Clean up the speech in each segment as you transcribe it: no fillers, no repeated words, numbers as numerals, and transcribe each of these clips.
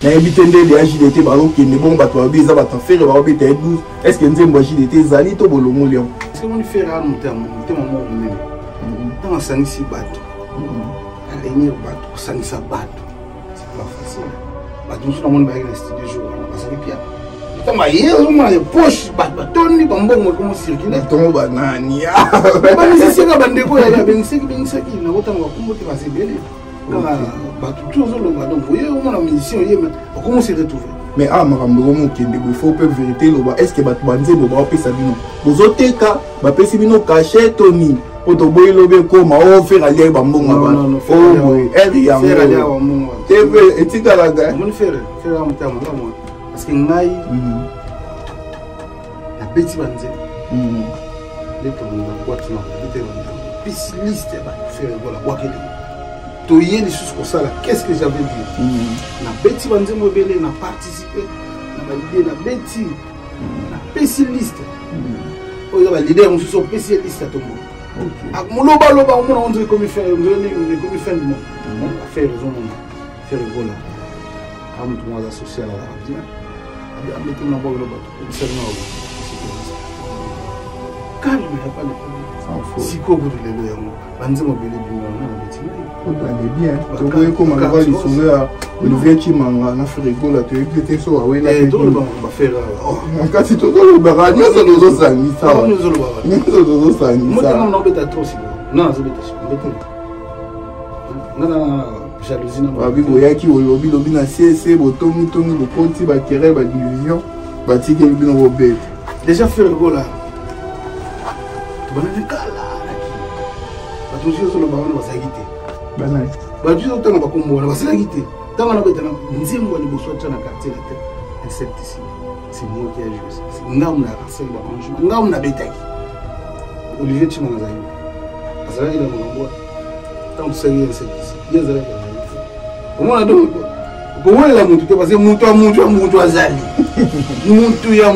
na ebitende de JDT ba OK ne bon bato babiza bato faire ba obita 12 est-ce que nzembo JDT zali to bolongo lion est-ce que on fait rare mutamo mo même dans sanisi bato réunir bato sanisa bato c'est pas facile bato nous sommes dans le studio jour parce que pia tama yezo ma poche bato ni bambongo comme circuler to banani ba ni sika bandeko ya benseki na kotanga kumbote ba sebele bato toujours le badon voyez au moins la mission yema comment se retrouver mais makambo ko mokende il faut peu vérité loba est-ce que bato banzembo ba pesa bino bozoteka ba pesi bino cachet toni poto boy lobe ko ma o faire aller ba mbonga ba oh boy eri ya mbonga tv etika la ga mon faire amutama moi parce que ngai la beti banze les to na boîte na beti banze bis liste ba faire voilà wakeli to yé les choses comme ça là qu'est-ce que j'avais dit na beti banze mo belé na participer na valider na beti na spécialiste o ya valider on se spécialiste à tout monde OK mon loba on dirait comme faire on dirait comme faire du monde faire raison faire voilà am tout monde associé à la radio avec tout le monde loba c'est non calme il n'y a pas de problème si quoi vous voulez le yango banze mo belé du monde na beti on est bien to ko ma va li sauver Olivier Chimanga na frigo la to ekete so wa wena tout le monde va faire kasi to le barani ça nous osani ça nous osani moi on embête trop si non ça non jalousie na ba bibo yaki olobi lobi na CC botongi tongi bokoti ba kere ba division ba tike bino robet déjà faire le goal là tu vas ne kala ba to juste le ballon va s'agiter banai ba juste autant ba kombo va s'agiter tant na betana nzimbo ni boso tana quartier la tête insecticide c'est moi qui ai joué c'est ngam na rasel ba anjou ngam na betaki Olivier Chimanga zayi azali na ngombo tant c'est insecticide yazala ka comment donc comment la muntu te parce que muntu azali muntu ya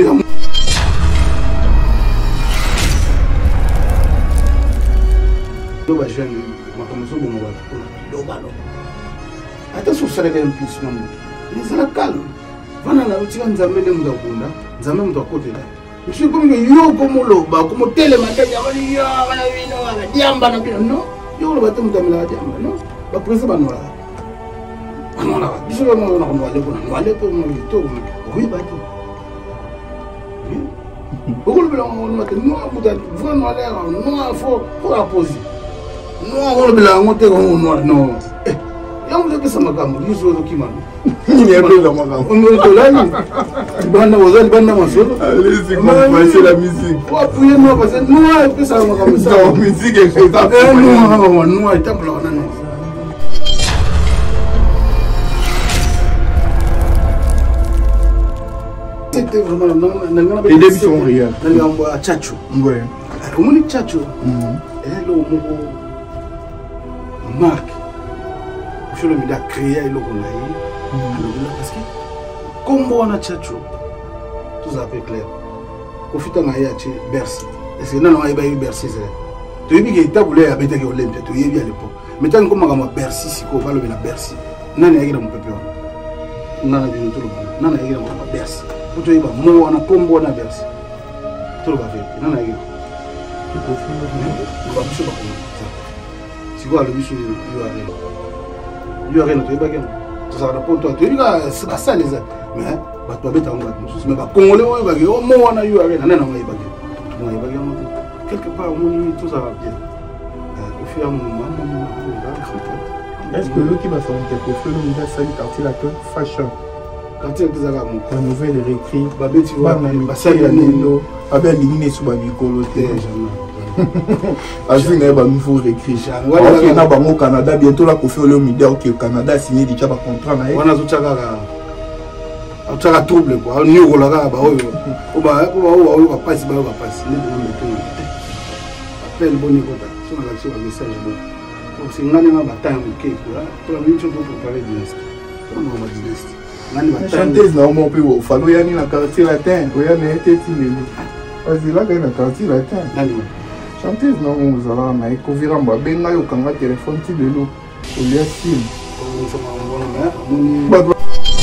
loba jeune makamzo bomo ba loba ata so sala ka impulsion na muntu ni sala calme vana na utika nzambe le muntu akunda nzambe muntu akotela je comme yo comme loba comme tele matanya bali yo bana bino bana diamba na bino no yo loba te muntu amela diamba no ba prince ba no non là je vais m'en aller pour mon tour oui bah beaucoup le blanc on m'a dit non vraiment l'air non faut la poser non on le blanc on te non ya on que ça m'a gamu je suis qui man il y a pas la maga on me dit là banda wazali banda masolo allez c'est comme la musique faut appuyer moi parce que non que ça m'a gamu ça musique est ça non il tape là non c'était vraiment les débuts sont réels dans le Tchatcho ouais comment le Tchatcho elle au marque je le mets à créer le parce que comme on a Tchatcho tout ça fait clair profitons à y aller Bercy est-ce que non on va y Bercy c'est tu es bien que tu as voulu habiter au Olympia tu es bien à l'époque mais tant comme on Bercy si qu'on va le mettre à Bercy non il y a mon peuple non il y a tout le monde non il y a mon Bercy tu es bon on a combo na Bercy tout le va faire non il y a tu peux faire si quoi le bicho il y a rien tu es pas tout ça pour toi tu es là c'est pas ça les mais bah toi bête on va mais pas congolais on va au moins on a eu rien non non il va quelque part tout ça va bien au fur et à mesure est-ce que l'autre qui va s'en quelque chose nous va saluer quartier la fashion quartier des Arabes la nouvelle réécrit babé tu vois ça y a nino abe éliminé sous babikolo Azine ba nous faut réécrire. OK na bango Canada bientôt la Kofi Olomide OK Canada a signé déjà ba contrat na. Wana zo tchaka trouble quoi. Ni rola ka ba oyo. O ba passe ba passe. Ni de meto. Appel boni kota. Sur la action message bon. Donc c'est ngani ma bataille mo ke quoi. Pour la minute pour préparer dynastie. On va dynastie. Ngani bataille. Chanteuse na mo pe wo falo yani na quartier latin. Ko ya na eteti lelo. Vas-y là na quartier latin. Nani. Chanteuse non vous allez na ekovira mba benga yo kanga téléphone ti lelo. Olia sim. On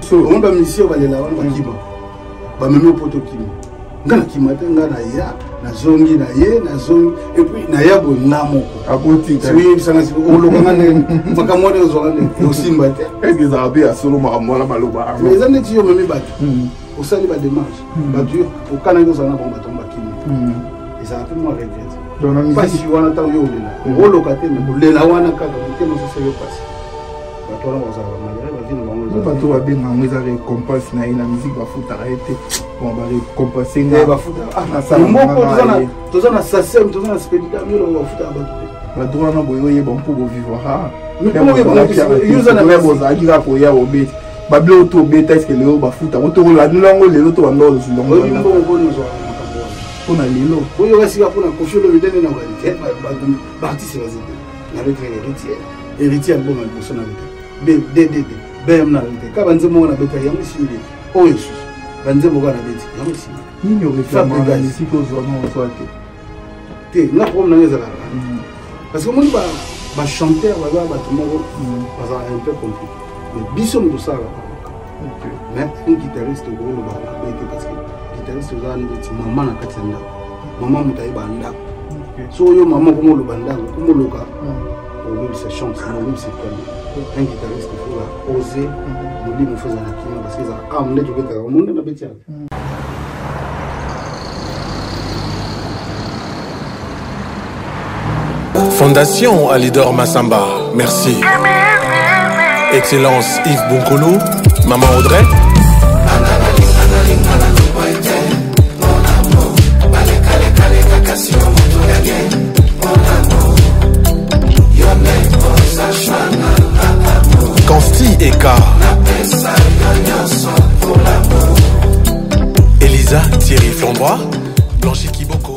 on va monsieur va les laver va kima ba même poto kima ngana kima te ngana ya na zongi na ye na zongi et puis na ya bo namo aboti oui ça na on lo ngane maka mode zo ngane yo simba te est-ce que ça a bien solo ma mala maloba les années tu yo même ba au sali ba démarche ba dur au kana yo zana bon ba tomba kima et ça a fait moi regret donc pas si wana ta yo lela o lo kate me lela wana kaka mutema so yo passe ba to na ba za malere ba vino bango ba to ba benga ngeza récompense na ina musique ba futa arrêté bon ba récompenser nga ba futa na sa moko tozana sasem tozana spédica milo ba futa ba to la droit na boyo ye bon pour vivre ha mais comment ye bon user na lebo za gira ko ya obe ba blo to beta est-ce que le ba futa o to la nlango le to ba ndo zo longo na bo zo on a lilo oyo wasi ka pona kofio le bidene na qualité ba artiste vas na avec héritier bon na persona avec bem na qualité ka banze mo na beta ya musili oyo banze mo na beta ya musili ni yo réclame la musique aux hommes en soit te na problème na ngeza parce que moi ba chanteur ba tout monde ça un peu compliqué mais biso mo ça mais un guitariste gros ba beta parce que guitariste za ndeti mama na katenda mama mutai banda so yo mama ko mo lo banda ko mo loka o même sa chance o même c'est comme un guitariste il faut oser mo li mo faza na kima parce que ça am ne jogeta o monde na betia Fondation Alidor Massamba, merci. Excellence Yves Bonkolo, Maman Audrey. Consti Eka. Elisa Thierry Flambois, Blanchi Kiboko.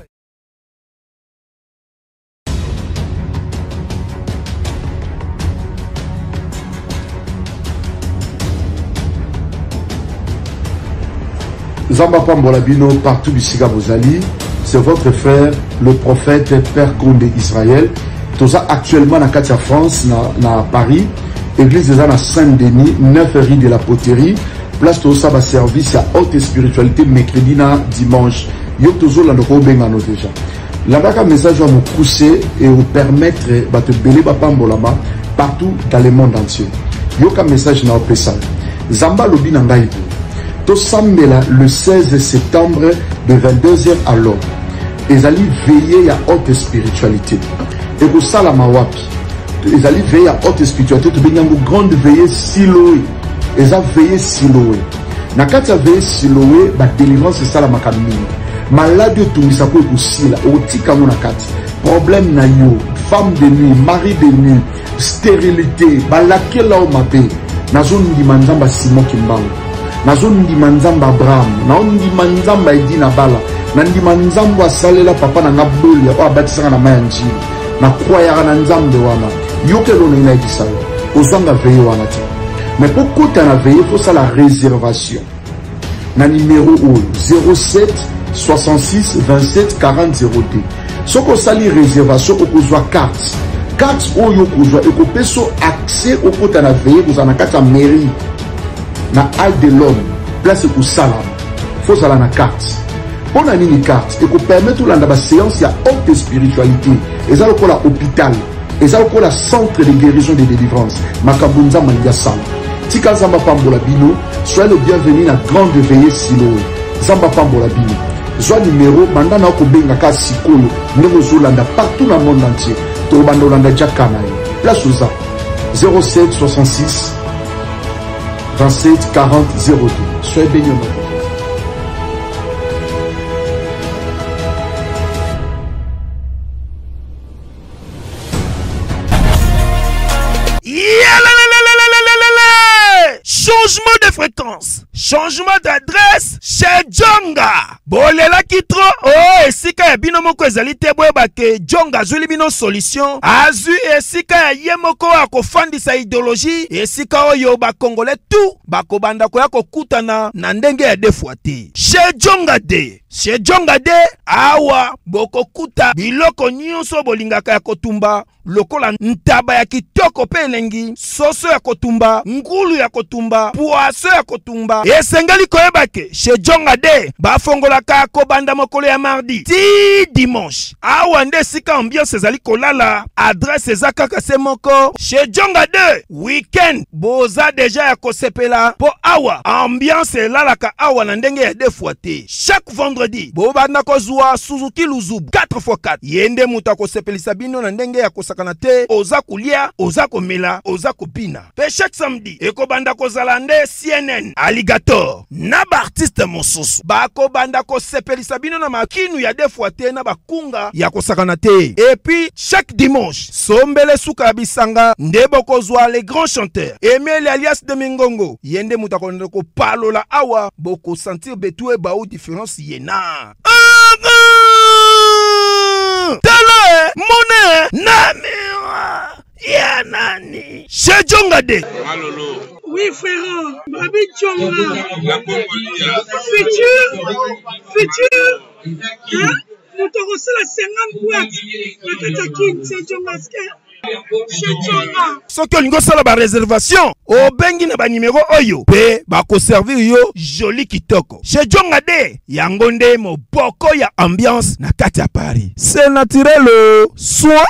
Zamba Pambola Bino, partout du Siga Bozali, c'est votre frère, le prophète Père Condé Israël. Tout ça actuellement dans Katia France, dans Paris, église de Saint-Denis, 9 rue de la Poterie, place tout ça va service à haute spiritualité, mercredi, dimanche. Yo toujours là, nous avons déjà. Là-bas, message va nous pousser et vous permettre de te bélir Pambolama partout dans le monde entier. Yo ka message na opesa. Zamba lobi na ngaibu. Tosambela le 16 septembre de 22h à l'heure. Ils allaient veiller à haute spiritualité. Et pour ça, la mawapi. Ils allaient veiller à haute spiritualité. Tu veux une grande veillée siloé. Ils allaient veiller siloé. Nakati a veillé siloé, la délivrance c'est ça la makamini. Malade tout ça peut aussi là. Otika monakati. Problème na yo. Femme de nuit, mari de nuit, stérilité. Balake là au mapé. Nazon di manzamba Simon Kimbango. Nazon di manzamba Abraham, naon di manzamba Edina Bala, nandi manzamba salela papa na ngabuli ya abatisa na mayanji, na croyara na nzambe wana. Yoke lo na idisa. Ozanga veille wana ti. Mais pourquoi tu as veillé pour ça la réservation? Na numéro 07 66 27 40 02. Soko sali réservation okozwa carte. Carte oyo kozwa ekopeso accès au kota na veille vous en carte mairie. Na Hall de l'homme, place pour salam. Faut ça la carte. On a une carte et qu'on permet tout la séance, il y a haute spiritualité. Et ça le la hôpital. Et ça le la centre de guérison et de délivrance. Makabunza Mandia Sam. Tika Zamba Pambola Bino, soyez le bienvenu à grande veillée silo. Zamba Pambola Bino. Soit numéro, bandana kobenga ka sikolo, nebo zolanda partout dans le monde entier. To bandolanda jakana. Place aux 07 66 27 40 02. Soyez bénis. Changement de fréquence, changement d'adresse chez Djonga. Bolela kitro, oh, esika ya bino moko ezali te boyeba ke Djonga azuli bino solution. Azu esika ya ye moko akofandisa idéologie, esika oyo ba Congolais tout bakobanda koya kokutana na ndenge ya defwa te. Chez Djonga de chez Djonga de awa bokokuta biloko nyonso bolingaka ya kotumba lokola ntaba ya kitoko pe elengi, soso ya kotumba, ngulu ya kotumba, poaso ya kotumba. Esengeli koyebake chez Djonga de bafongolaka kobanda mokolo ya mardi ti dimanche. Awa nde sika ambiance ezali kolala, adresse eza kaka se moko. Chez Djonga de weekend boza deja ya kosepela po awa ambiance elalaka awa na ndenge ya defuate. Chaque vendredi bobanda kozwa Suzuki Luzubu 4x4 yende muta kosepelisa bino na ndenge ya kosakana te, oza kulia, oza komela, oza kopina. Pe chaque samedi ekobanda kozala nde CNN Alligator na ba artiste mosusu bako banda kosepelisa bino na makinu ya defuate na bakunga ya kosakana te. Et puis chaque dimanche sombele suka bisanga nde bokozwa les grands chanteurs Emile alias de Mingongo yende muta konde ko palola awa boko sentir betue ba ou différence yena. Tala mone namira ya nani chez Djonga de. Alolo. Oui frère, Babi Djonga. La Congolia. Futur. Hein? Nous te reçons la 50 boîtes. La Katakin, c'est Djonga. Soki olingo sala ba réservation obengi na ba numéro oyo pe bako servir yo joli kitoko. Chez Djonga de yango nde moboko ya ambiance na kati ya Paris. C'est naturel soin.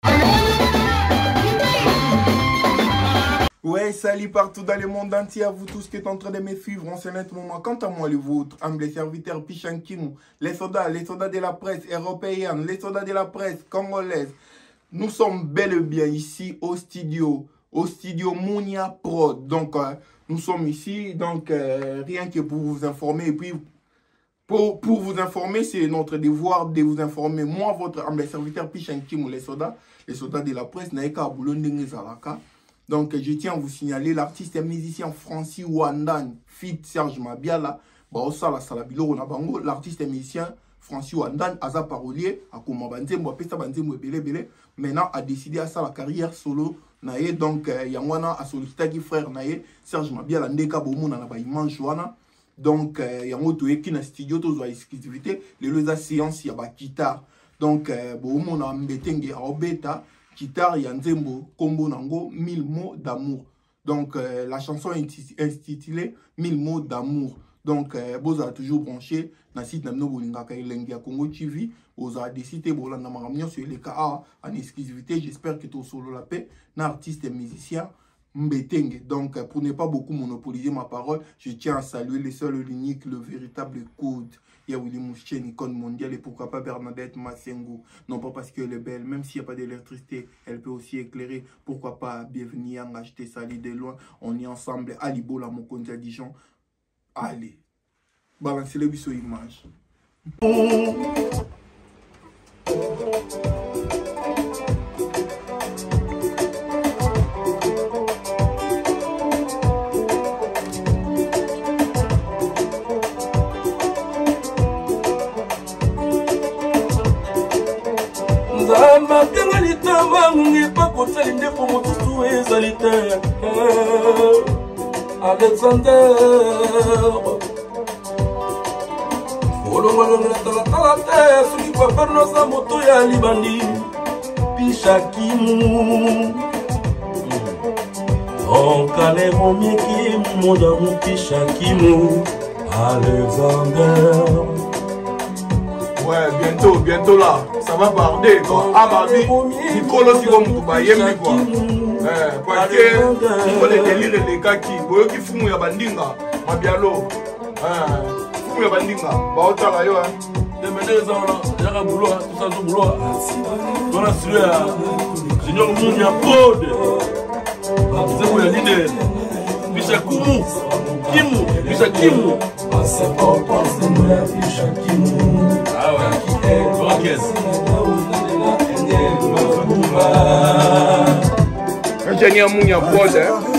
Ouais, salut partout dans le monde entier à vous tous qui êtes en train de me suivre en ce net moment. Quant à moi, les vôtres, humbles serviteurs Pichankimu, les soldats de la presse européenne, les soldats de la presse congolaise. Nous sommes bel et bien ici au studio Mounia Prod. Donc, nous sommes ici, donc rien que pour vous informer. Et puis, pour vous informer, c'est notre devoir de vous informer. Moi, votre humble serviteur Pichankimu, les soldats de la presse, Naïka Aboulondenge Zalaka. Donc, je tiens à vous signaler l'artiste et musicien Francis Wandan, fit Serge Mabiala, l'artiste et musicien Francis Wandan, Aza parolier, a maintenant a décidé à ça la carrière solo. Donc, Yangwana a sollicité qui frère Naye, Serge Mabiala, Ndeka Bomona, na ba image wana. Donc, Yango Toeki na studio, tozo exclusivité, les loza séance, ya ba guitare. Donc, Bomona Mbetenge a obeta. Guitare Yanzembo Kombo Nango 1000 mots d'amour. Donc la chanson est intitulée 1000 mots d'amour. Donc vous avez toujours branché dans le site de Congo TV. Vous avez décidé de sur les cas en exclusivité. J'espère que tu as solo la paix. Artiste et musicien Mbetenge. Donc pour ne pas beaucoup monopoliser ma parole, je tiens à saluer le seul, l'unique, le véritable code. Il y a Willy Mouchen, icône mondiale, et pourquoi pas Bernadette Massengo. Non pas parce qu'elle est belle, même s'il n'y a pas d'électricité, elle peut aussi éclairer. Pourquoi pas Bienvenue à acheter Sali de loin. On est ensemble. Alibo la Mokonza Dijon. Allez, balancez le biseau image. Alexander Olongolongela talatala soki papernosa moto ya libandi Pishakimu Onkale momieki modamu Pishakimu Alexander. Ouais, bientôt là, ça va barder quoi. Ah ma vie, Nicolas si vous me voyez quoi. Parce que il faut les délires les gars qui fument ya bandinga, mabialo. Fumu ya bandinga, ba otala yo hein. Demandez ça là, ya boulot, tout ça du boulot. On a sur là. Seigneur Mounia Prod. C'est pour les leaders. Pishakimu, Pishakimu. C'est pas penser moi Pishakimu. Ah ouais, Braquez. Ingénieur Mounia Prod,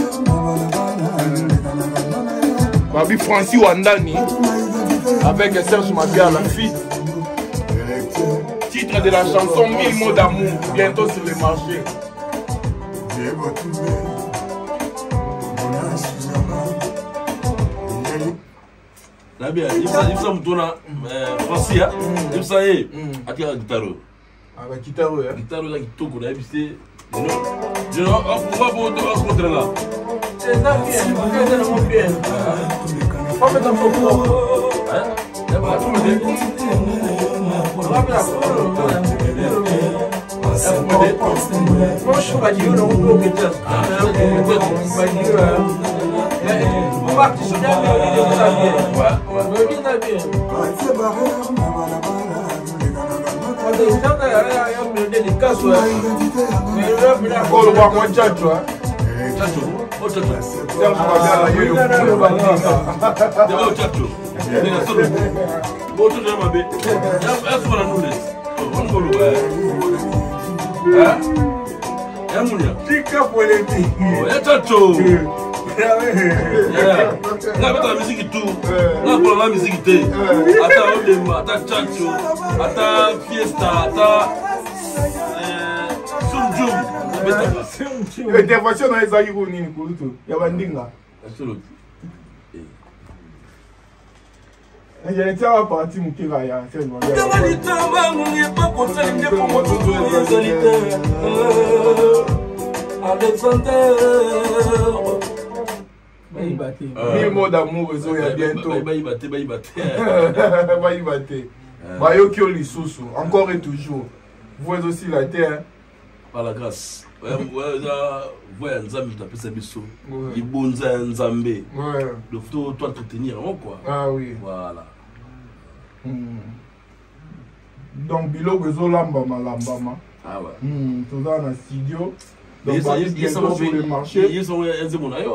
Babi Francis Wandani avec Serge Mabiala, la fille. Titre de la chanson 1000 mots d'amour, bientôt sur le marché. Nabia, il ça mutona Francia, il ça est atia guitare. Ah bah guitare hein. Guitare là qui toque on a visité. Je non, on va contre là. C'est ça bien, c'est mon bien. Pas mettre un peu hein. D'abord tout le la musique tout. Ata chacho, ata fiesta, ata sumjum. Intervention na ezali ko nini kulutu ya bandinga. Absolument. Je tiens à partir mon kira ya c'est bon. Alexander. Mille mots d'amour ils ont bientôt. Baïbate. Bayoki Olisusu, encore et toujours. Vous êtes aussi la terre. Par la grâce. Ouais, Nzambe t'appelle ça biso. Il bonza Nzambe. Ouais. Le faut toi te tenir avant quoi. Ah oui. Voilà. Donc biloko ezolamba malambama. Ah ouais. Tout ça dans le studio. Donc ils sont sur le marché. Ils sont Nzemonayo.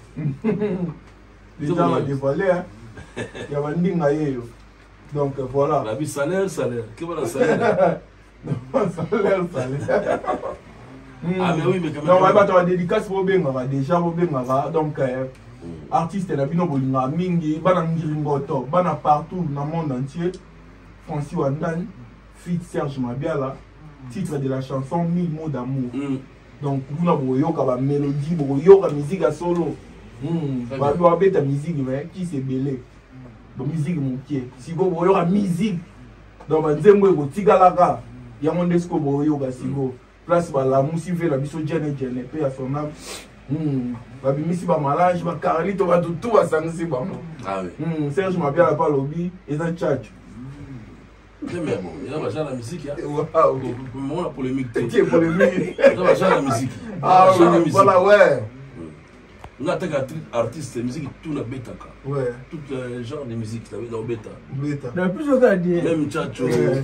Les gens ont dévoilé hein. Il y a bandinga yeyo. Donc voilà. La vie salaire. Que voilà salaire. Salaire. Ah mais oui mais quand même. Non, on va dédicace pour benga déjà pour benga donc artiste na bino bolinga mingi bana ngiringoto bana partout dans le monde entier. Francis Wandani feat Serge Mabiala, titre de la chanson 1000 mots d'amour. Donc vous avez yoka mélodie, vous yoka musique à solo. Bah doit bête musique mais qui c'est belé. La musique mon pied. Si vous yoka musique donc nzembo ko tigalaka ya mondesko bo yoka sigo. Place ba la musique la biso jene pe à son âme. Ba bimisi ba malage ba Carlito ba tout ba sangisi ba. Ah oui. Serge Mabiala pas lobby et dans tchatch. Mais bon, il y a la musique. Waouh. Pour la polémique. Qui est polémique? Il y a la musique. Ah oui, voilà, ouais. On attaque artiste, musique, tout le bêta. Ouais. Tout genre de musique, ça veut dire bêta. Bêta. La plus chose à dire. Même Tchacho,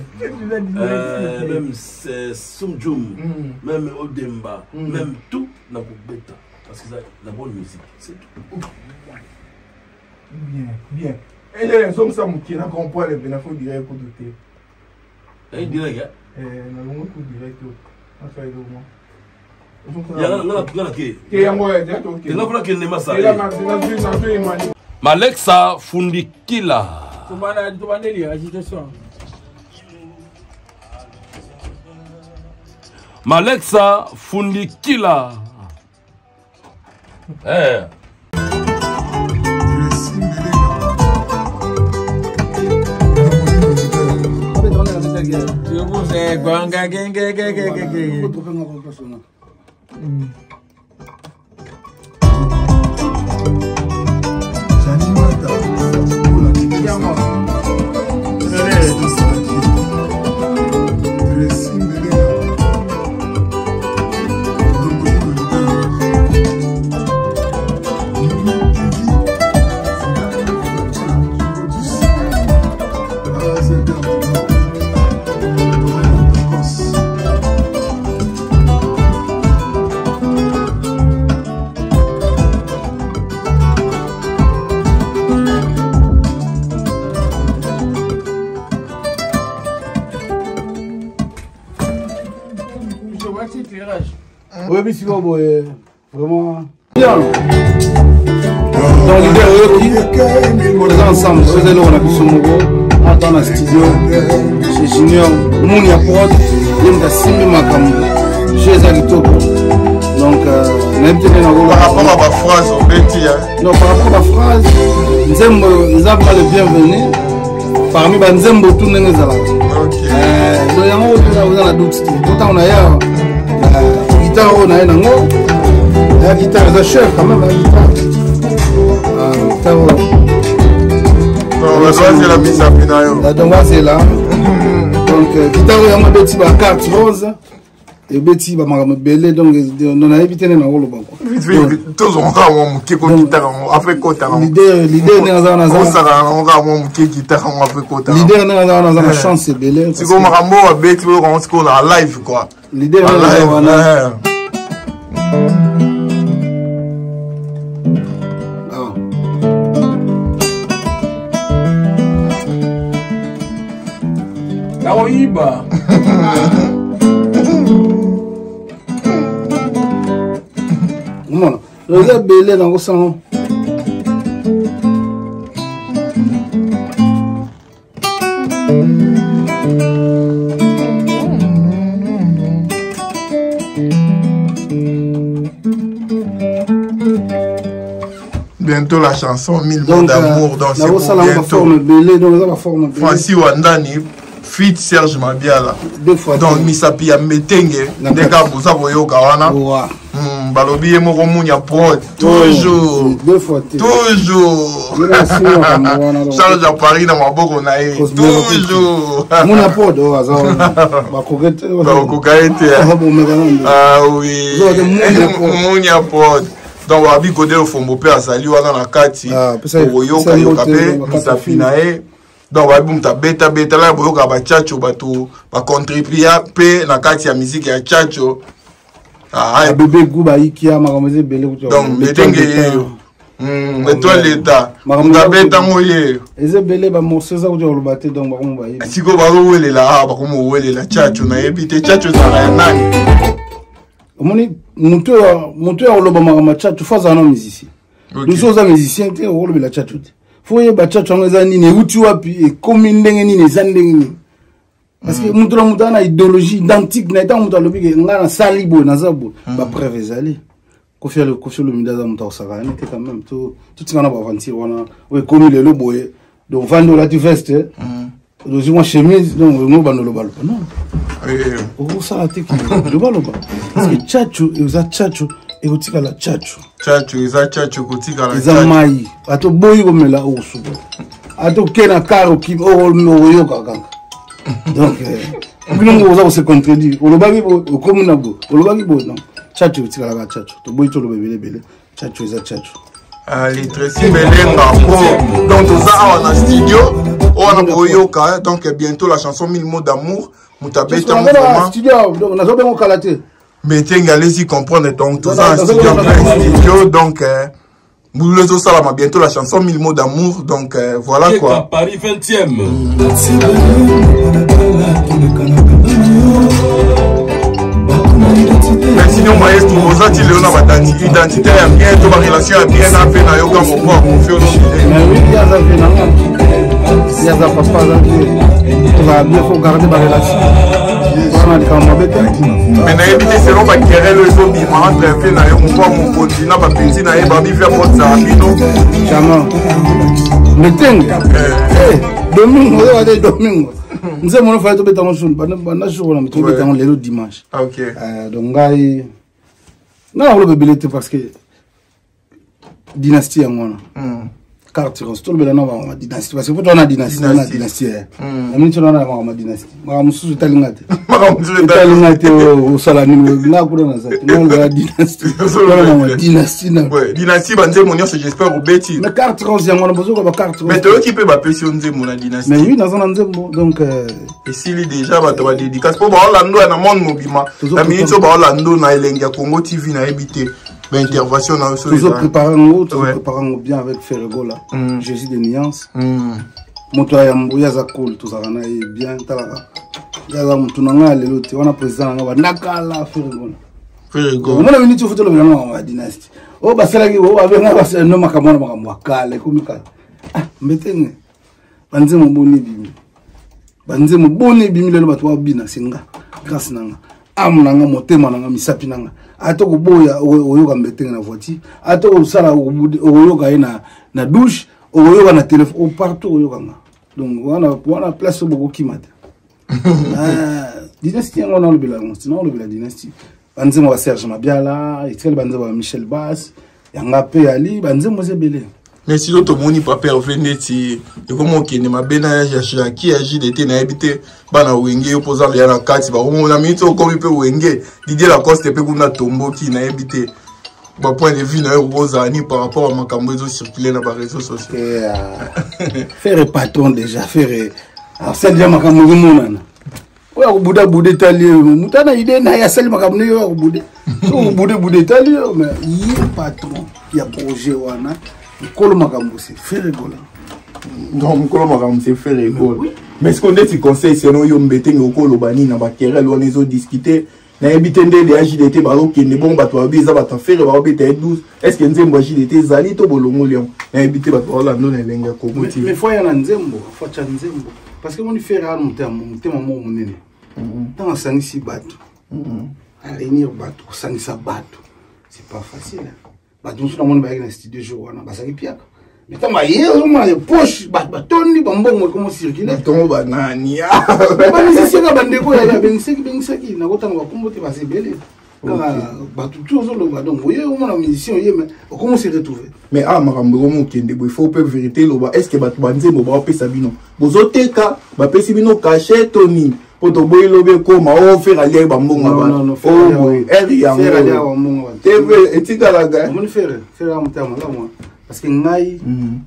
même Sumjum, même Odemba, même tout dans le bêta. Parce que c'est la bonne musique, c'est tout. Bien. Et les hommes ça qui n'a compris les bénéfices direct pour douter. Et direct, hein? Non, non, coup direct. Enfin, Malexa Fundikila. Malexa Fundikila. Eh. Oui, mais si vous vraiment. Bien. Dans l'idée, on est ensemble. C'est là où on a pu se mouvoir. Dans la studio, chez Junior, Mounia Prod, il y a Simbi Makamou, chez Zagitoko. Donc, Par rapport à ma phrase, on peut dire. Non, par rapport à ma phrase, Nzembo, ils ont pas le bienvenu. Parmi les Nzembo, tout le monde est là. Ok. Donc, il y a un doute. Tout on a la guitare, on a la guitare, c'est chef quand même, la guitare. La doigt, c'est la mise à Pinayo. La doigt, c'est là. Donc, guitare, il y a un petit carte rose. Et Betty va me belé, donc on a évité les nangolo. Vite, tous on va mon guitare, après côté. L'idée n'est pas dans on va mon guitare, après côté. L'idée n'est pas dans la chance, c'est belé. C'est comme Rambo à Betty, on se colle en live, quoi. L'idée n'est pas dans la Kaoiba. Voilà. Le gars belé dans le salon. Bientôt la chanson 1000 mots d'amour dans ce bientôt. Francis Wandani, fit Serge Mabiala. Donc Misapi a Metenge, des gars pour ça vous yo kawana. Balobi moko munya prod toujours. Toujours. Charles à Paris dans ma boko nae. Toujours. Muna prod o azao. Ba kokete. Ah oui. Munya prod. Donc wabi kodé au fombo pe asali wana na kati. Oyoka yoka pe Misapi nae. Donc wabi mta beta la boyoka ba chacho bato ba contribuer pe na kati ya musique ya chacho. Ah, bébé Gouba Ikia makameze belé kucho. Donc betenge étoile l'état. Nga beta moye. Eze belé ba morceau za kucho lobate donc ba komba yi. Siko ba wele la ba komo wele la chacho na ebite chacho za na nani. Omoni muto ya loba makama chacho faza na musicien. Nous sommes musiciens te o loba la chacho. Foye ba chacho ngeza nini uti wapi e komi ndenge nini zandenge. Parce que mutu na idéologie identique na eta mutu alobi ke nga na salibo na zabo ba preuve ezali kofi le mindaza mutu osaka ne te quand même tout ngana ba aventure wana o komi le boye donc vando la tu veste donc moi chemise donc no bando lo balo non o ça te ki lo balo ba parce que chacho eza chacho e utika la chacho eza chacho kutika la eza mai ato boyi komela o subo ato kena karo ki o yo kaka. Donc, vous avez se contredit. Au Lobagi, au Komunabo, au Lobagi, non. Tchatcho, tu vas la tchatcho. Tu bois tout le bébé. Tchatcho, c'est tchatcho. Allez, Tracy Belenga. Donc, tout ça, on a studio. On a Boyoka. Donc, bientôt la chanson 1000 mots d'amour. Moutabé, on a studio. On a jamais calaté. Mais tiens, allez-y comprendre. Donc, tout ça, studio. Donc, Boulezo Salama, bientôt la chanson 1000 mots d'amour, donc voilà quoi. Paris 20e. Mais sinon, maestro, vous êtes une identité bien, toute ma relation est bien à peine à yoga, mon corps, mon fils. Mais oui, il y a ça, il y a ça, papa, tu vas bien, faut garder ma relation. Mais na éviter selon ma querelle le zombie ma entre un peu na yo mon continent ba petit na e ba bi faire pour ça bino chama metengue domingo on va domingo nze mono fa to beta mo shun bana jour na to beta mo lelo dimanche OK donc ngai na lo bebelete parce que dynastie ngona carte rose le belana ma dynastie parce que pour na dynastie na dynastie ami tu na ma dynastie ma mususu talingate talingate o sala ni na ko na za na la dynastie na dynastie na ouais dynastie banze mon j'espère au beti na carte rose ngona bozo ba carte rose mais toi qui peut ba pression nze mon dynastie mais oui na zona nzembo donc et s'il déjà ba to ba dédicace pour ba Orlando na monde mobima la minute ba Orlando na elenga Congo TV na habité l'intervention dans ce toujours préparant bien avec Ferrego là Jésus des nuances moto ya mbuya za cool tout ça na bien talaka ya mutu nanga lelo te wana président nga nakala Ferrego mona minute tu foto le blanc wa dynastie o basela ki o abenga basa no makamona makamwakale kumika mbetenge banze mo boni bimi lelo batwa bina singa grâce nanga âme nanga motema nanga misapi nanga ata ko boya oyoka mbetenge na voiture ata ko sala oyoka ina na douche oyoka na téléphone partout oyoka nga donc wana place beaucoup kimata dynastie on a le bilan sinon le bilan dynastie banzemo ba Serge Mabiala itkele banzemo ba Michel Bass yanga pe ali banzemo zebele. Mais si l'autre moni papa revenait si comment qui ne m'a bena ya qui agit d'été na habité bana wenge opposant ya na kati ba on a mis comme il peut wenge Didier Lacoste peut kuna tombo qui na habité ba point de vue na Rosani par rapport à makambo ezo circuler na ba réseaux sociaux faire patron déjà faire c'est déjà makambo monana oya ko buda tali mutana ide na ya sel makambo yo ko buda tali mais il patron qui a projet wana Kolo makambo c'est faire rigoler. Donc kolo makambo c'est faire rigoler. Mais ce qu'on dit c'est conseil c'est non yo mbetenge okolo bani na ba querelle on les ont discuté na ebitende de AJDT ba ko ne bon ba to biza ba ta faire ba obeta 12 est-ce que nzembo AJDT zali to bolongo lion na ebité ba to la no na lenga ko moti. Mais faut ya na nzembo faut cha nzembo parce que on fait rare mutema mo munene. Dans sangisi bato. À réunir bato sangisa bato. C'est pas facile. Bato suna mon ba na studio jour wana basaki piaka. Mais tama yezo ma poche batoni bambongo comme circuler. Ton ba nani. Ba ni sika bandeko ya benseki na kotanga bakombote ba sebele. Kala bato toujours le badon. Oye o mona musicien oye mais comment se retrouver. Mais ah makambo mo kende bo il faut peu vérité lo ba est-ce que bato banzembo ba pesa bino. Bozoteka ba pesi bino cachet toni. Poto boy lobe koma o faire aller bambonga ba. Oh boy, eri ya mo. TV etika la ga. Mon faire amutama la moi. Parce que ngai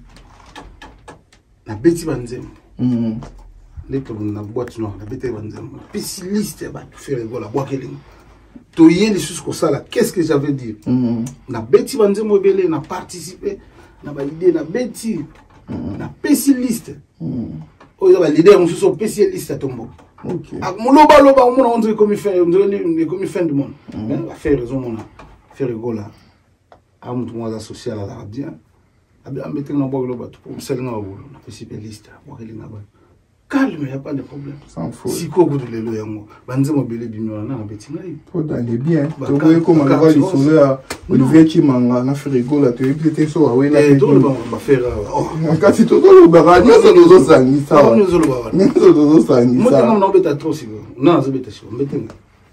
na beti banzembo. Les to na boîte noire, na beti banzembo. Spécialiste ba faire go la boîte keling. To yé les choses comme ça là, qu'est-ce que j'avais dire? Na beti banzembo belé na participer na ba idée na beti na spécialiste. Oh ya ba l'idée on se spécialiste à tombo. OK. Loba on dirait comme il fait fin du monde. Mais va faire raison mon faire rigolo là. À mon tour associé à la radio. À mettre dans bois loba pour celle na bolo na spécialiste bois kelinga ba. Calme, il y a pas de problème. Sans faute. Si ko goudou le yango. Banzemo belé bino na beti ngai. Faut d'aller bien. To boye comme on va les sauver à Olivier Chimanga na faire rigolo là, tu es peut-être so ouais na. Tout le monde va faire. Quand tu tout le bara ni so dozo sangisa. Ni so dozo. Ni so dozo sangisa. Moi quand on beta trop si. Non, ça beta si. Metenga.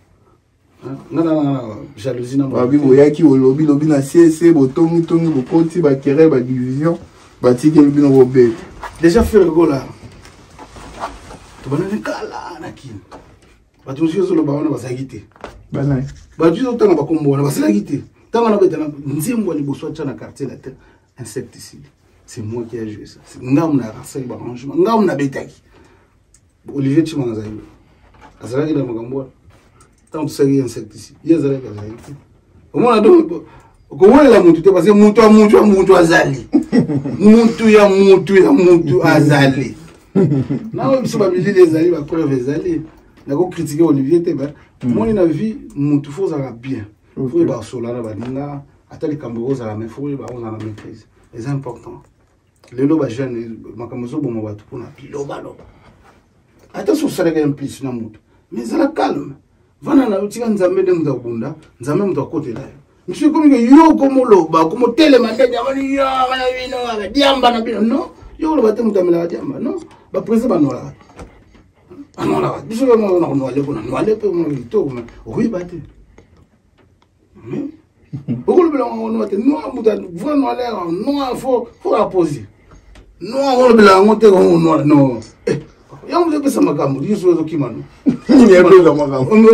Non, jalousie na ba bibo yaki olobi na CC botongi bokoti ba querelle ba division ba tike bino robet. Déjà faire rigolo là. Tu vas nous kala na kin. Ba tu suis sur le baona ba sagite. Banai. Ba tu tanga ba kombo na ba sagite. Tanga na beta na nzembo ni boso cha na quartier la terre insecticide. C'est moi qui ai joué ça. C'est ngam na rasa ba rangement. Ngam na betaki. Olivier Chimanga zayo. Azalaki na magambo. Tant que insecticide. Yazala ka zayo. Omona donc ko wala muntu te parce que muntu azali. Muntu azali. Non, je suis pas obligé de les après les aller. Na ko critiquer Olivier Teba. Moi na vie mutu faut ça bien. Faut ba sola ba ninga atali kambo za la mais faut ba on a la maîtrise. C'est important. Les loba jeune makamozo bon ba tout na piloba loba. Attention ça les implique na mutu. Mais ça la calme. Vana na utika nzambe de mudakunda, nzambe mudakote la. Monsieur comme que yo comme loba, comme tele mandenya mani yo bana bino diamba na bino non. Yo loba te mutamela diamba non. Ba presse ba nola. Anola, biso ko no no ale ko no ale pe mo lito ko oui ba te. Beaucoup de gens ont été noirs, vraiment l'air noir, faut apposer. Noir, on a monté comme noir, non. Il y a un peu de ça, ma gamme, il y a un peu de kimano. Il y a un peu de ma gamme. On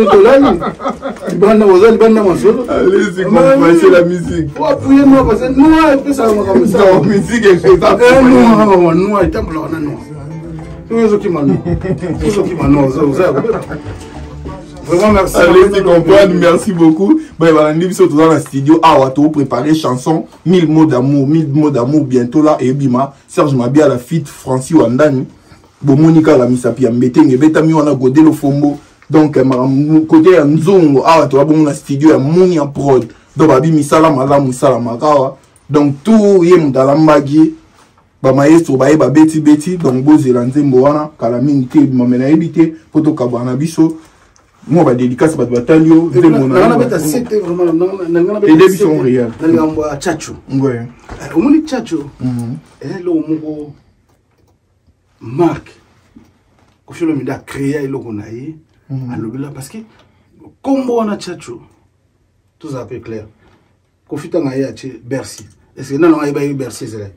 allez, c'est comme c'est la musique. Faut appuyer noir, parce que noir, et puis ça, ma gamme. Non, musique est fait ça. Noir, noir, il y a un peu de noir. Il y a un peu de kimano. Il y a un peu de kimano. Vraiment merci. Allez, tu comprends, merci beaucoup. Bon, on va nous dans le studio. Ah, on va préparer chanson 1000 mots d'amour bientôt là. Et bima, Serge Mabia la fit Francis Wandani. Bon, Monica la misapi ambetenge betami wana godelo fombo. Donc, côté nzongo, ah, tu vas bon la studio, moni en prod. Donc, babi misala malamu sala makawa. Donc, tout yem dans la magie. Ba maestro ba eba beti donc bo zelande mbo wana kala mingi te mamena ebité poto kabana biso. moi ba dédicace ba batalio de mon ana c'était vraiment nangana les débuts sont réels nangamba chacho ouais omoni chacho lo moko marque ko filo mi da créer eloko na ye alobela parce que kombo wana chacho tout ça peu clair ko fitanga ya che Bercy est-ce que non ay ba Bercy c'est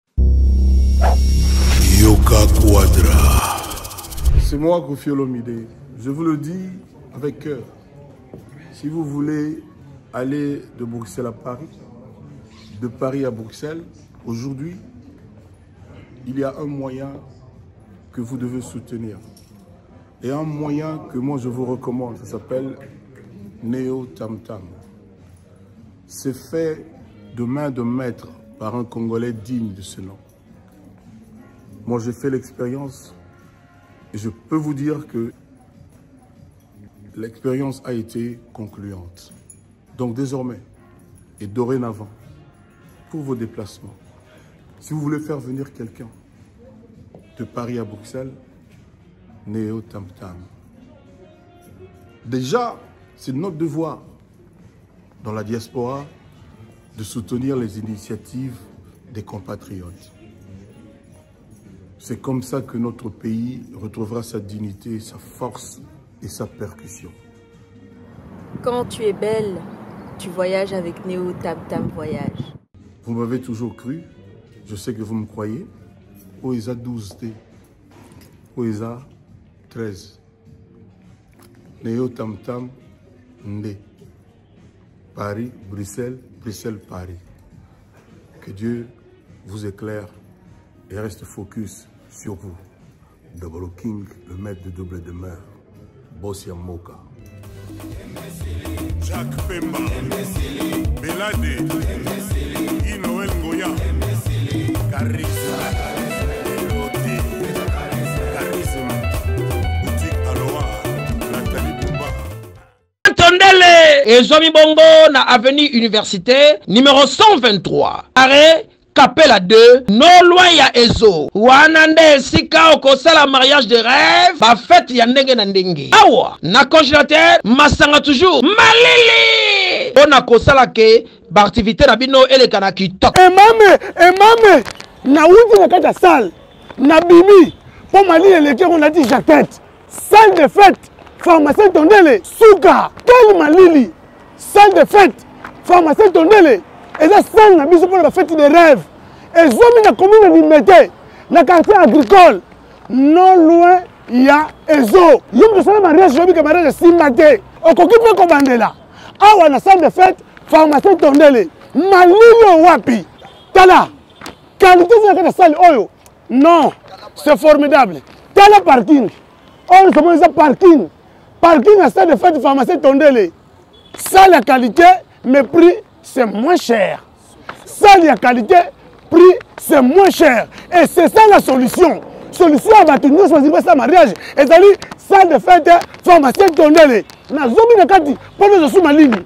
Yoka Quadra. C'est moi Kofi Olomide. Je vous le dis avec cœur. Si vous voulez aller de Bruxelles à Paris, de Paris à Bruxelles, aujourd'hui, il y a un moyen que vous devez soutenir. Et un moyen que moi je vous recommande, ça s'appelle Neo Tam Tam. C'est fait de main de maître par un Congolais digne de ce nom. Moi j'ai fait l'expérience et je peux vous dire que l'expérience a été concluante. Donc désormais et dorénavant, pour vos déplacements, si vous voulez faire venir quelqu'un de Paris à Bruxelles, Neo Tam Tam. Déjà, c'est notre devoir dans la diaspora de soutenir les initiatives des compatriotes. C'est comme ça que notre pays retrouvera sa dignité, sa force et sa percussion. Quand tu es belle, tu voyages avec Neo Tam Tam Voyage. Vous m'avez toujours cru, je sais que vous me croyez. Oesa 12T, Oesa 13. Neo Tam Tam Ndé. Paris, Bruxelles, Bruxelles, Paris. Que Dieu vous éclaire et reste focus sur vous. Double King, le maître de double demeure. Bossia Moka. Jacques Pemba, Belade, Inoël Ngoya, Charisme, Elodie, Charisme, Boutique Aloha, Nathalie Bouba. Tondele et Zomi Bongo na avenue Université numéro 123. Arrêt Capella 2, non loin ya Ezo. Wanande sika okosala mariage de rêve, ba fête ya ndenge na ndenge. Awa, na congélateur, masanga toujours. Malili! On a kosala ke, ba activité na bino eleka na kitoko. Emame, na wuti na kata salle, na bimi, po mali eleke on a dit jaquette. Salle de fête, pharmacien Tondele, Souka, Kel Malili. Salle de fête, pharmacien Tondele. Et ça, c'est la mise pour la fête des rêves. Et zomi na commune de Limete, na quartier agricole, non loin, il y a Ezo. Yom de ça, mariage, je veux mariage Simate. On s'occupe comme Mandela. Ah, on a salle de fête, pharmacien Tondele. Malino Wapi. Tala. Qualité de la salle, Oyo. Non, c'est formidable. Tala parking. On se met ça parking. Parking à salle de fête, pharmacien Tondele. Ça, la qualité, mais prix. C'est moins cher. Ça, la qualité, prix, c'est moins cher. Et c'est ça la solution. Solution à battre, nous choisissons ça mariage. Et ça dit, salle de fête, pharmacien Tondele. Na zomi na kati, pour nous sous ma ligne.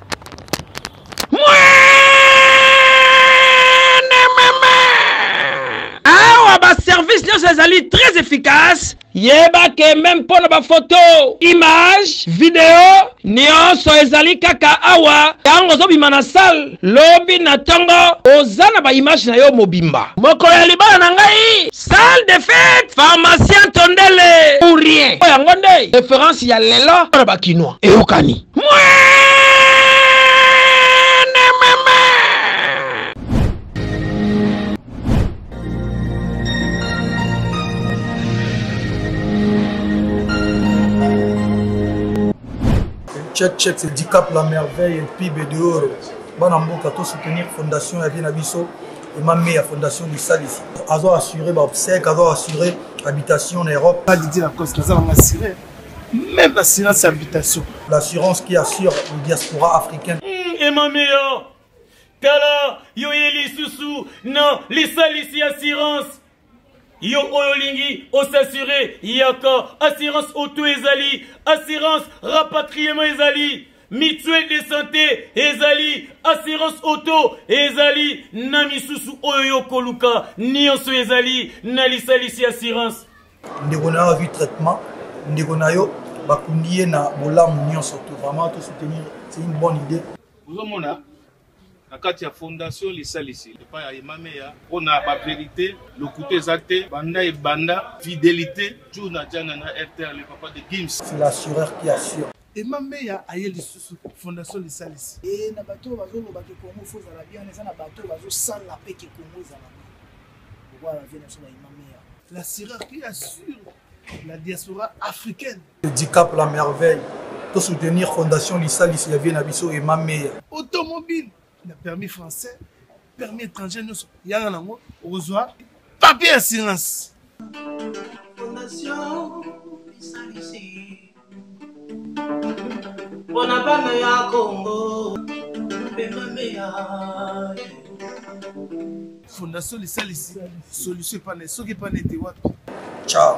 Service nous allés très efficace. Yeba que même pour nos photos, images, vidéos, nyonso ezali kaka awa. Yango zobi manasal, lobi na tongo, ozana ba image na yo mobimba. Mokolo ya libala na ngai, salle de fête, pharmacien Tondele. Pour rien. Yango nde, référence ya lelo, na ba kinois. Et okani. Check, c'est 10 cap la merveille et puis dehors. Banamboka to soutenir fondation ya Vinabiso et ma meilleure fondation du SAD ici. Azo assurer obsèque, azo assurer habitation en Europe. Pas dit la cause, ça on assurer. Même l'assurance habitation. L'assurance qui assure le diaspora africaine. Et ma meilleure. Tala, yo yeli susu, non, les salisi assurance. Yo oyolingi, o s'assurer, yaka, assurance auto ezali, assurance rapatriement ezali, mutuelle de santé ezali, assurance auto ezali, namisusu oyo koluka, nyonso ezali, nalisalisi assurance. Ndeko na yo vu traitement, ndeko na yo bakundi na bolamu nyonso to vraiment to soutenir, c'est une bonne idée. Vous avez na kati ya fondation lisalisi epai ya emameya mpona bavérité lokuta eza te banda ebanda fidélité jour na jana na RTL le papa de Gims. C'est l'assureur qui assure. Emameya aye lisusu fondation lisalisi e na bato bazoloba ke Congo faut ezala bien eza na bato bazosala mpe ke Congo ezala pourquoi vient sur Emameya l'assureur qui assure la diaspora africaine. Handicap la merveille to soutenir fondation lisalisi ya vie na biso Emameya. Automobile le permis français, permis étranger, nous sommes reçoit papier assurance. Fondation Lisalisi, Bonabana ya Congo, Emameya. Fondation Lisalisi, solution pas ce qui pas n'était what. Ciao.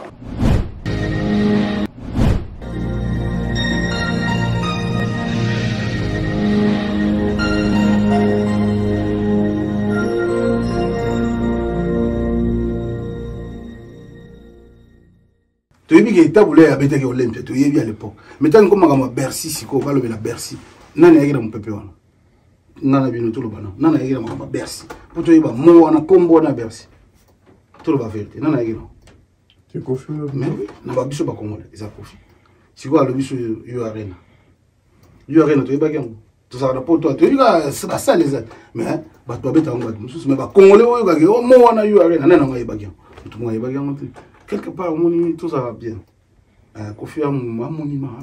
Tu as vu que tu as voulu habiter Olympia, tu as vu à l'époque. Mais tant que je suis Bercy, si je vais à Bercy, je ne sais pas mon pépé. Je ne sais pas mon Bercy. Pour te dire, moi, je suis combo à Bercy. Tout le vérité. Je ne sais pas. Tu es confiant? Mais oui, je ne sais pas comment ils ont confié. Si vous avez vu le Arena, tu sais pas comment. Tu sais pas toi, tu sais pas ça les autres. Mais tu as besoin de choses. Mais Congolais, moi, on a eu Arena. Non, non, tout le monde a eu quelque part, tout ça va bien. Kofi a mon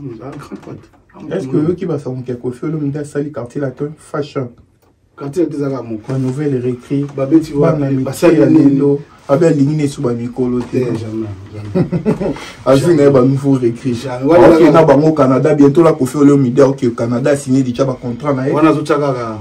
est-ce que vous qui va savoir que Kofi a sali quartier latin fashion quartier des Arabes ma nouvelle réécrit babeti wa basali lelo abia lingine suba mikolo te jamais azina ba nouveau réécrit OK na bango Canada bientôt la Kofi le midi OK Canada signé déjà ba contrat na wana zo tsaka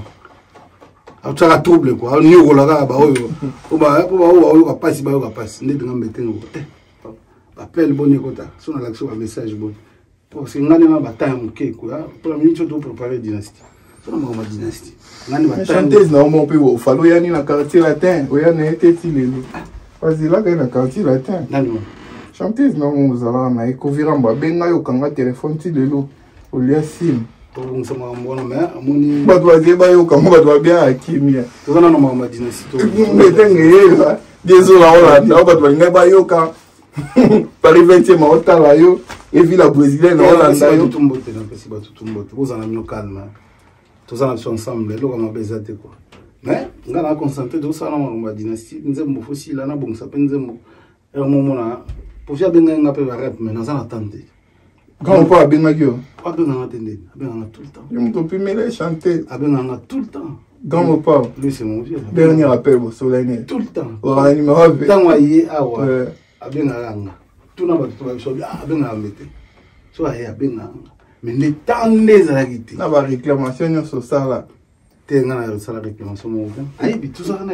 a trouble quoi ni ko la ba oyo ba passe ba yo passe ndi ngambe tengo appel bonne kota sur l'action un message bon pour que ngani na bataille moké quoi pour la minute de préparer dynastie sur ma dynastie ngani bataille chanteuse na mon pays au falo yani na quartier latin oya na eteti lelo vas-y là na quartier latin nani chanteuse na mon zala na ekoviramba benga yo kanga téléphone ti lelo au lia sim pour ça ma mbona mais amoni ba doit ba yo kanga ba doit bien akimia to na ma dynastie to metenge désolé on ba doit ba yo kanga Paris 20e maota la yo et ville la brésilienne Hollanda yo tout mbote na pesi ba tout mbote vous en avez calme tous en ensemble le comme bezate quoi mais ngana concentrer tout ça na ma dynastie nzembo fosi la na bon ça pe nzembo et moment na pour faire benga ngape ba rap mais dans attente quand on pas benga yo pas benga attendre benga tout le temps je me peux mêler chanter benga tout le temps quand on pas lui c'est mon vieux dernier appel au soleil tout le temps on numéro tant aye awa abenga tuna bato babisobi abenga mbete so aye abenga mais ne tande zalaki te na ba réclamation nyonso sala te ngana yo sala réclamation mo bien ayi bi tout ça na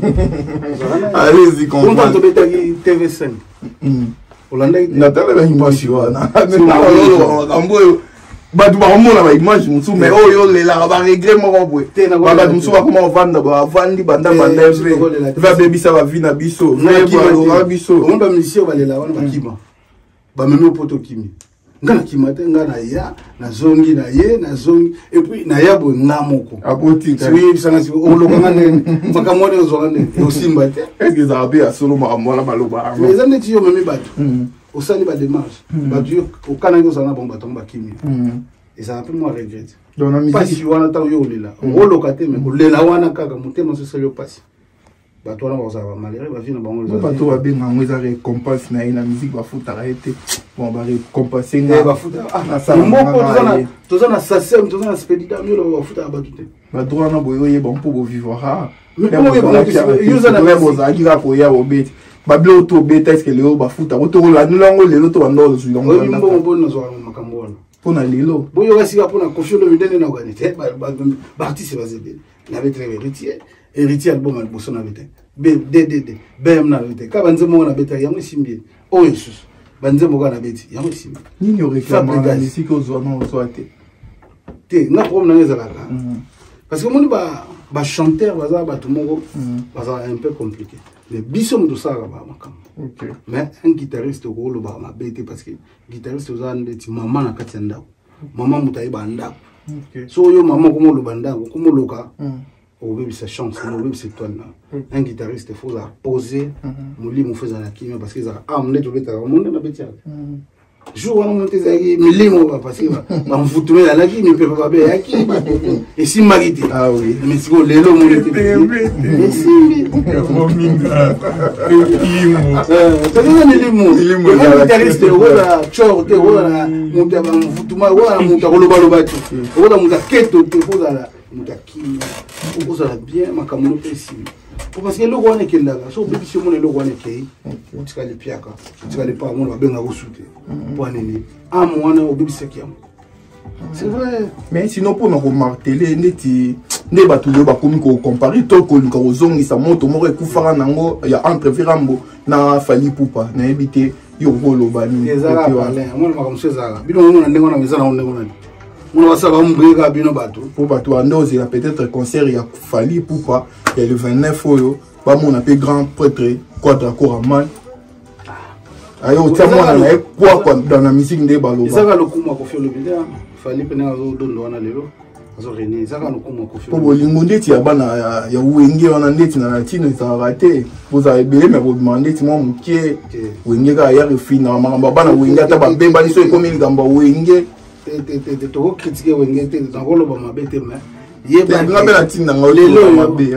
allez-y comprendre to betaki TV5 Hollanda na tala ba image wana na kambo bato bakomona ba image musu mais oyo lela ba regret moko boye ba bato musu bakoma vanda ba vandi banda eve va bebisa ba vie na biso na biso on ba musicien ba lela wana ba kima ba meme poto kimi ngana kima te ngana ya na zongi na ye na zongi et puis na ya bo ngamoko aboti oui bisanga si o lokanga ne makamone ozongane o simba te est-ce que ça a solo makamona baloba les années ti yo meme bato au sein de la démarche au Canada ça n'a pas tomber kimi et ça un peu moins regrette pas si on attend yo lela o lokate mais o lela wana kaka mutema so selo passe bato wana ba ça va malheureux ba vina bango bato ba benga ngweza récompense na ina musique ba futa raete bon ba récompenser nga ba futa na ça tozana sasem tozana spedida mieux ba futa ba tout ba droit na boyo ye bon pour bo vivre ha mais comment yo za na bo za kika ko ya obeti bablo auto beta est-ce que leo bafuta auto la nulango lelo to bando zo ngo ngona mbongo bona zo makambo wana pona lelo boyo wasika pona kofio lo midene na organité ba artiste bazebe na betre héritier album alboso na bete BDD BM na bete ka banze mo na bete yango simbi o yesus banze mo na bete yango simbi nini réclame na musique zo na zo ate te na problème na ezala ka parce que moni ba chanteur baza ba tout moko baza un peu compliqué mais biso muto sala ba makam mais un guitariste ko lo ba mabete parce que guitariste oza ndeti mama na kati ya ndako mama mutayi ba ndako so yo mama ko mo lo ba ndako ko mo loka au bébé sa chance au bébé c'est toi un guitariste faut la poser molimo faisant la kimia parce que ça amener tout le temps monde na betia jour on monte zaki milimo parce que ba mfutume la qui ne peut pas bien qui et si marité ah oui mais si go lelo monte mais si mominga milimo ça c'est milimo le guitariste wala chorte wala monte ba mfutuma wala monte ko loba loba tu wala monte keto te faut la mutakimia ukuzala bien makamuno pesi parce que le roi n'est qu'il là so bibi si mon le roi n'est kei utikali piaka utikali pa mon babenga ko sute pour nini amwana obibi sekiam c'est vrai mais sinon pour nous marteler neti ne batu yo bakomi ko comparer to ko luka ozongi sa moto moko ekufara nango ya entre virambo na fali pupa na ebité yo ko lobani ezala parler mon makamso ezala bino mon ndengo na mezana on ndengo na on va savoir m'brega bino bato pour bato andoze il y a peut-être concert il y a fali pupa il y a le 29 oyo ba mon appelé grand prêtre Quadra Koraman ayo tsamona na quoi dans la musique de baloba ezaka lokuma ko faire le vidéo fali pena zo dondo wana lelo zo rene ezaka lokuma ko faire pour bolingo ndeti ya bana ya wenge wana ndeti na tino ça raté vous avez belé mais vous demandez ti moi mukie wenge ka ya refina mama bana wenge ata ba bemba ni so ekomi ngamba wenge to critiquer wenge te dans rolo ba mabete mais yeba ngabela tinda ngolelo mabe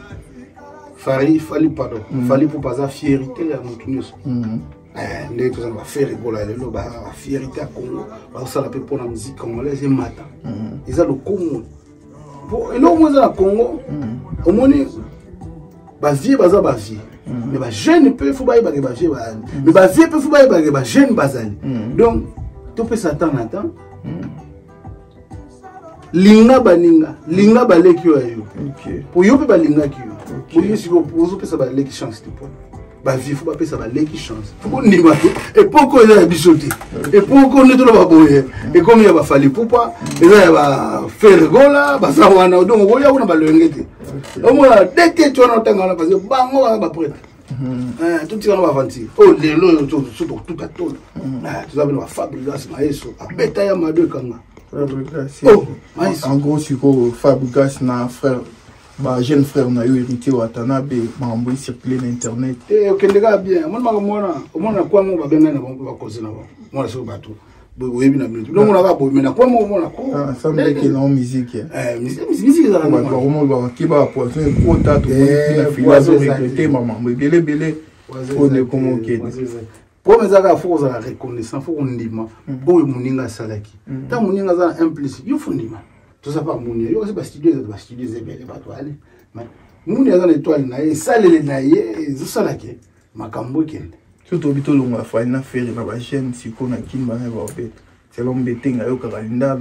fali pardon fali pour pas fierté ya mutu nyuso les gens vont faire rigoler le ba fierté à Congo ba ça la peut pour la musique congolaise et matin ils ont le Congo pour et là moi dans Congo au moins ba vie baza ba vie mais ba jeune peut faut ba vie mais ba vie peut faut ba jeune bazali donc tu peux s'attendre à temps linga baleki yo pour yo pe ba linga ki yo pour yo si vous peut ça ba leki chance de point ba vie faut pas pesa ba leki chance faut ni ba et pourquoi il a bichoté et pourquoi on est là ba boye et comme il va falloir pourquoi il va faire gola ba ça wana donc on ya ba lengete au moins dès que tu en entends là parce que bango ba prêtre tout ça va avancer oh les lots tout à tout tu vas venir Fabregas maestro abeta ya mado kanga en gros Fabregas na frère bah jeune frère na yo hérité Watanabe mambo circuler na internet okendeka bien mona kwa mo ba benga na ba cause na ba mona so bato boyebi na minute donc on va boyebi na kwa mo mona ko semble que non musique musique za ba vraiment ba kiba poisson quota to na philosophe regretter maman belé on est comme ok pour mes aga faut za reconnaissance faut on ndima boye muninga salaki ta muninga za implicite yo fundima tout ça pas muninga yo c'est ba studio zebele ba to aller mais muninga za l'étoile na e salele na ye zo salaki makambo kende surtout bito longa fa na faire na ba chaîne siko na kimba na ba bet c'est l'homme betinga yo kalinda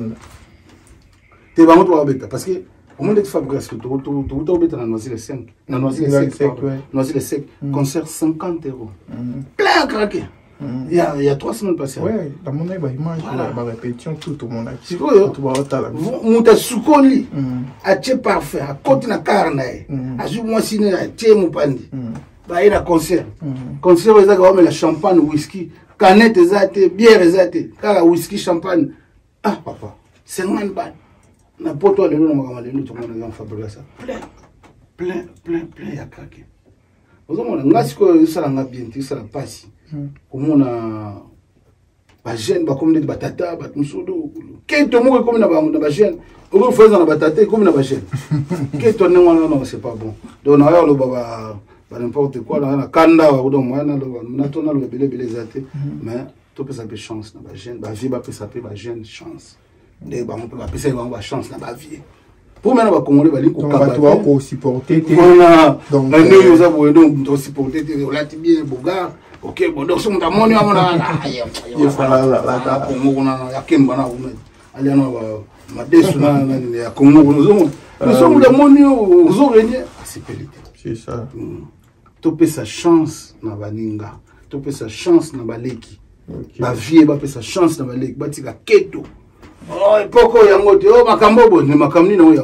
te ba moto ba beta parce que au monde de Fabregas tout beta na Noisy les 5 na Noisy les 5 concert 50 €. Plein craqué. Il y a 3 semaines passées. Ouais, dans mon image, la répétition, tout le monde a dit. Mouta Soukoli, a tché parfait, a côté na carne, a joué moi siné, a tché moupandi. Bah, il y a concert. Concert, ils ont la champagne, whisky, canette, bière, car whisky, champagne. Ah, papa, 50 balles. N'importe quoi, le nom de tout le monde a Fabregas. Plein, il y a craqué. Vous avez ça l'a bien, ça l'a passé. Comme on a ba jeune ba comme des batata ba musudo que tout monde comme na ba jeune on fait na batata comme na ba jeune que tout non c'est pas bon donc on a le baba n'importe quoi na kanda ou donc moi na tona le belé zaté mais tout peut ça peut chance na ba jeune ba vie ba peut ça peut ba jeune chance des ba on peut pas ça ba chance na ba vie pour maintenant ba congolais ba li ko kaba ko supporter donc nous ça vous donc supporter là bien boga ok bon donc son damoni amona il faut la Congo na ya kemba na ume aliano ma desu na ya Congo nous sommes damoni aux orignes c'est pelité c'est ça topé sa chance na baninga topé sa chance na baleki ba vie ba pe sa chance na baleki batika keto oh poko yango te oh makambo bo ni makamni na yango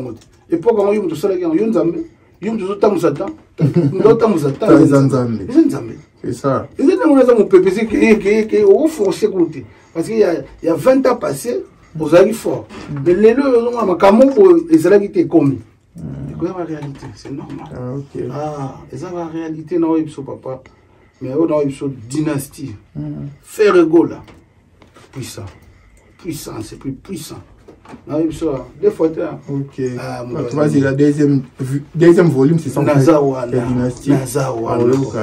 époque quand yo mutosala ki yo nzambe yo mutotamu satan ndotamu satan nzambe c'est ça ils étaient mon peuple c'est que au forcer côté parce qu'il y a 20 ans passés aux alliés forts mais les deux on a makambo les alliés étaient commis c'est la réalité c'est normal et ça la réalité non il papa mais on a une dynastie faire ego là puissant c'est plus puissant. Des fois, ok. Vas-y, la deuxième volume, c'est son Nazawana. Dynastie. Nazawana.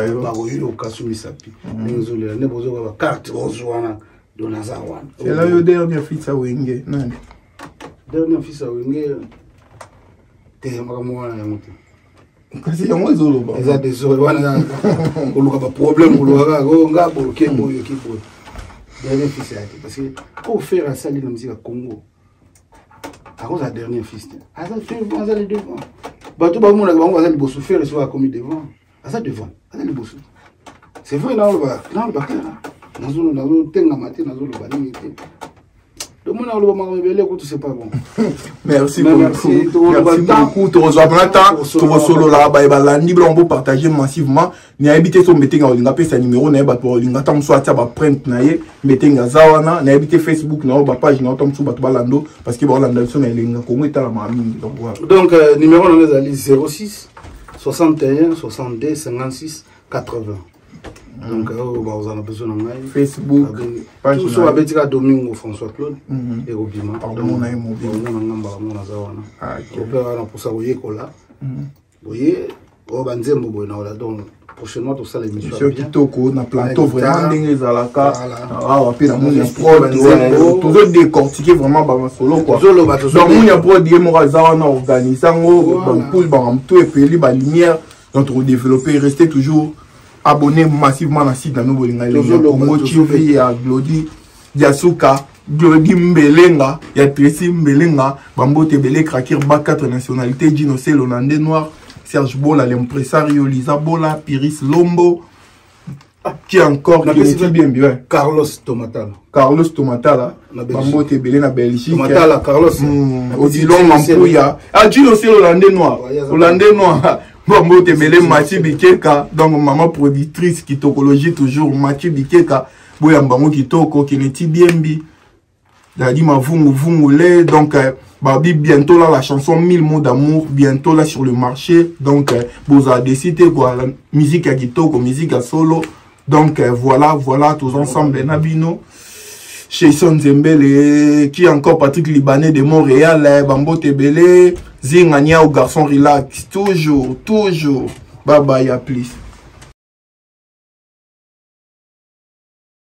Carte Rozoana de Nazawana. C'est là le dernier fils à Wenge. Dernier fils à Wenge. T'es kasi yango ezoloba eza désolé wana oluka ba problème oluka nga bloqué boyo ki boyo dernier fils yake parce que pour faire ça les musique à Congo à cause de dernier fils asa tu vas aller devant bato ba mona ba ngwa liboso faire soit commis devant asa devant asa liboso c'est vrai na ba kala nazo tenga matin nazo lo ba ni c'est pas bon. Merci beaucoup. Merci beaucoup. Tu reçois maintenant. Tu reçois là, on peut partager massivement. Ni habité son meeting à Olinga, sa numéro, n'a pas pour Olinga, tant soit tu as print naie, meeting à Zawana, n'a habité Facebook, n'a pas page, n'a pas tout balando, parce que Bolanda son Olinga, comment est la mamie. Donc numéro on est 06 61 62 56 80. Donc, vous avez besoin de Facebook, page tout ça avec Domingo François Claude et Robima. Pardon, mon ami mobile. Pour ça, vous voyez là. Vous voyez, donc prochainement tout ça l'émission. Monsieur Kitoko, na plateau vraiment dingue zalaka. Ah, puis la monde prod, toujours décortiquer vraiment ba solo quoi. Donc on y a prod die mo zawana organisango, donc pour ba tout et puis ba lumière donc développer rester toujours abonné massivement à la site de nous Congo TV à Glody Diasuka Glody Mbelenga ya Tracy Mbelenga Bambo Tebele Krakir ba 4 nationalités Dino Hollandais noir Serge Bola l'impresario Lisa Bola Piris Lombo qui encore qui est bien Carlos Tomatala Bambo Tebele na Belgique Tomatala Carlos Odilon Mampouya Dino Hollandais noir Bambo Tebele Mathieu Bikeka, donc maman productrice qui tokologie toujours Mathieu Bikeka, Boyambango Kitoko, qui n'est bien bi. Dadi ma vungule, donc Babi bientôt là la chanson 1000 mots d'amour, bientôt là sur le marché, donc vous avez décidé quoi, la musique à Kitoko, musique à solo, donc voilà, tous ensemble, Nabino. Chez Son Zembele, qui encore Patrick Libanais de Montréal, Bambo Tebele, Zingania au garçon relax, toujours, bye bye, à plus.